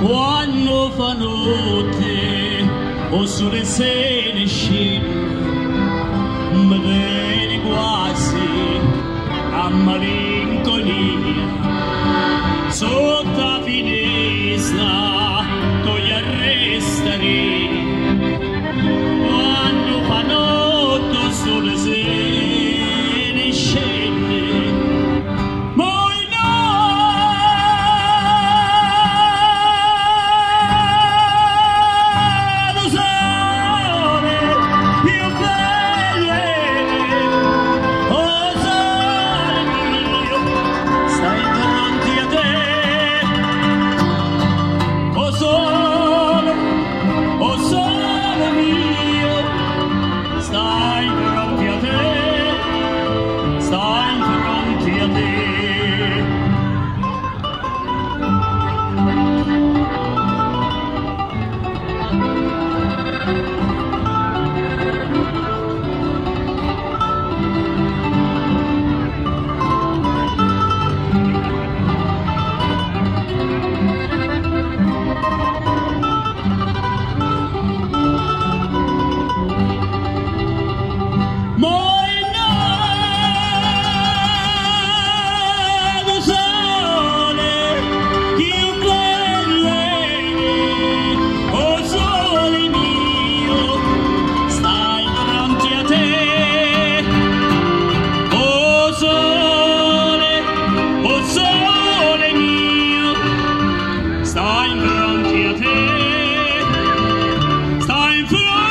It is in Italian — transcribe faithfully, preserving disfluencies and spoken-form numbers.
Quando fa notte o sole se ne scende, mi viene quasi a malinconia. Sotto la finestra tu gli arrestare. Quando fa notte o sole se ne scende, stai in fronte a te, stai in fronte